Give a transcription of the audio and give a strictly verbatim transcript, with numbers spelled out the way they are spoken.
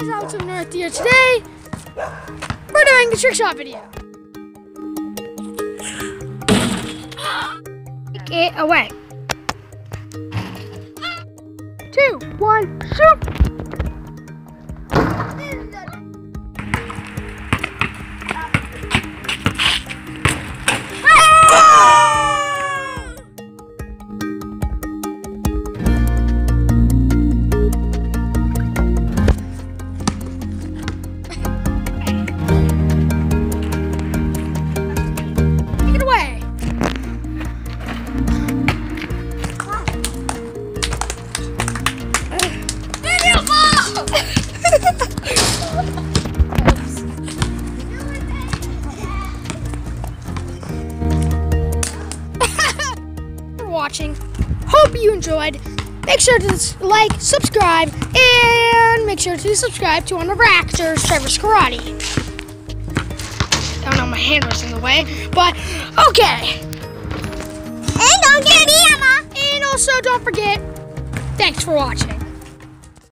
guys, Watching North here. Today, we're doing the trick shot video. Take it away. Two, one, shoot! Watching. Hope you enjoyed. Make sure to like, subscribe, and make sure to subscribe to one of our actors, Trevor's Karate. I don't know, my hand was in the way, but okay. And don't get me, Emma. And also, don't forget, thanks for watching.